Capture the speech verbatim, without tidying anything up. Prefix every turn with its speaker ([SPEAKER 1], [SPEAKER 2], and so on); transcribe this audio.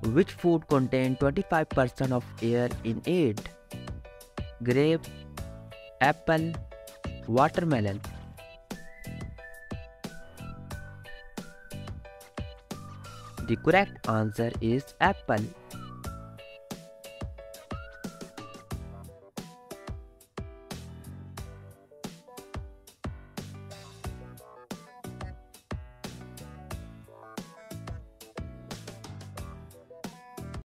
[SPEAKER 1] Which food contains twenty-five percent of air in it? Grape, apple, watermelon. The correct answer is apple.